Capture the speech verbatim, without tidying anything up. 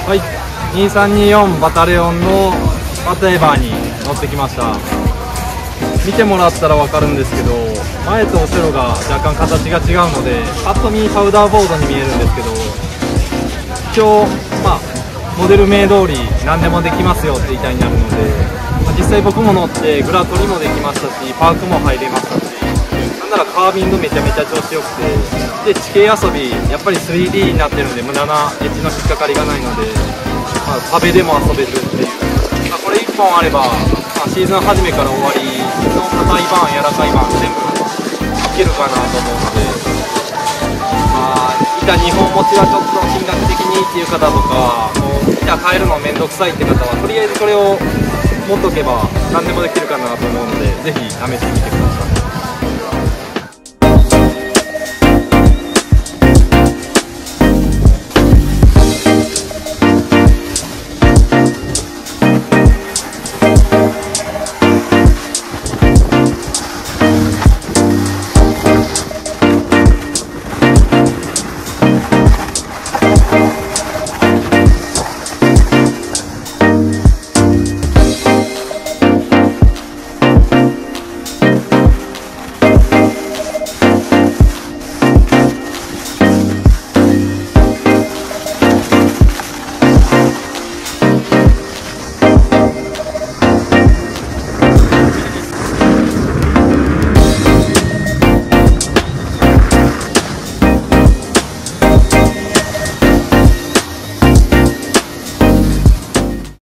はい、にさんによんバタレオンのバタエバーに乗ってきました。見てもらったら分かるんですけど、前と後ろが若干形が違うのでパッと見パウダーボードに見えるんですけど、一応まあモデル名通り何でもできますよって言いたいになるので、まあ、実際僕も乗ってグラトリもできましたし、パークも入れましたし、なんならカービングめちゃめちゃ調子よくて、で地形遊びやっぱり スリーディー になってるんで無駄なエッジの引っかかりがないので、まあ、壁でも遊べるっていう、まあ、これいっぽんあれば、まあ、シーズン初めから終わりの硬いバーン柔らかいバーン全部いけるかなと思うので、まあ板にほん持ちはちょっと金額的にっていう方とか、もう板変えるのめんどくさいって方はとりあえずこれを持っとけば何でもできるかなと思うので、ぜひ試してみてください。